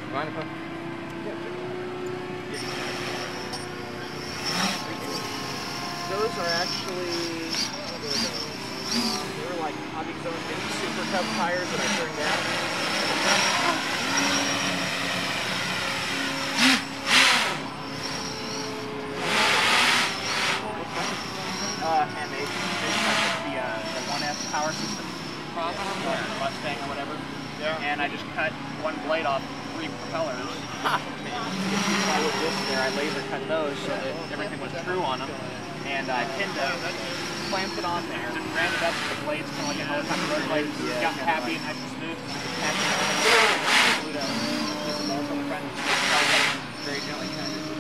Mind if I? Those are actually, they were like Hobby Zone Mini Super Cup tires that I turned down. And they took the 1S power system, Mustang or whatever. Yeah. And I just cut one blade off 3 propellers. With this there, I laser cut those so that everything was true on them. And I pinned it, clamped it on there, ran it up to the blades, kind of like a helicopter road blade. Yeah, got happy and nice and smooth. Glued a piece of bolt on the front. Very gently kind of.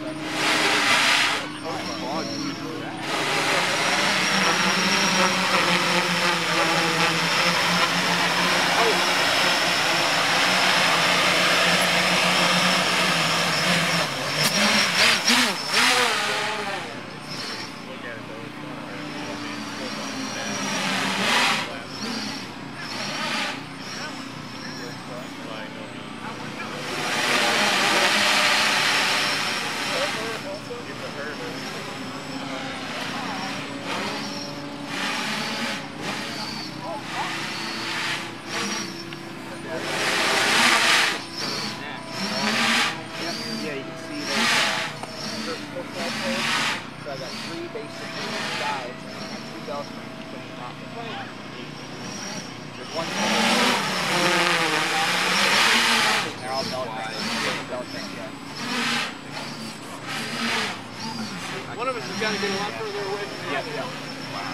So I got 3 basic guides and I have 2 bell springs putting off the plane. There's one they're all bell springs. One of us has got to get a lot further away from the other. Wow.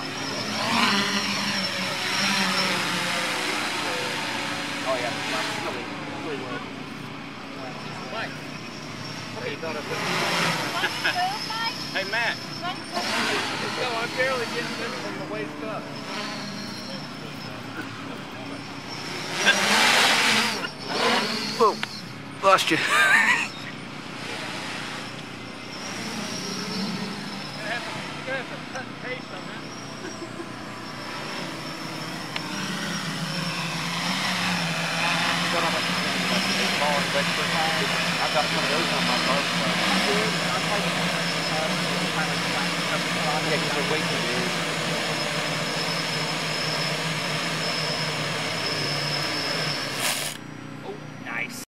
Oh yeah, really well. Mike. Hey, you thought of it? Hey, Matt. No, I'm barely getting this from the waist up. Whoa, lost you. You're gonna have to cut and paste on that. I've got one of those on my boat.